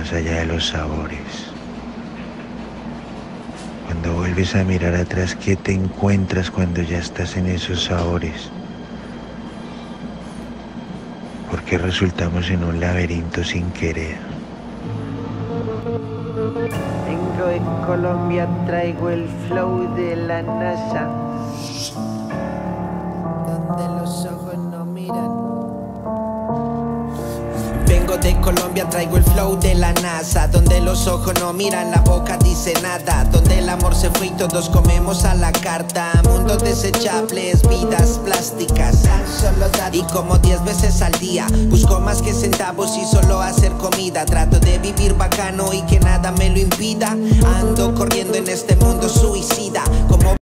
más allá de los sabores. Cuando vuelves a mirar atrás, ¿qué te encuentras cuando ya estás en esos sabores? Porque resultamos en un laberinto sin querer. Vengo de Colombia, traigo el flow de la NASA. Donde los ojos no miran. Vengo de Colombia, traigo el flow de la NASA. Donde los ojos no miran, la boca dice nada. Donde el amor se fue y todos comemos a la carta. Mundos desechables, vidas plásticas. Y como 10 veces al día busco más que centavos y solo hacer comida. Trato de vivir bacano y que nada me lo impida. Ando corriendo en este mundo suicida como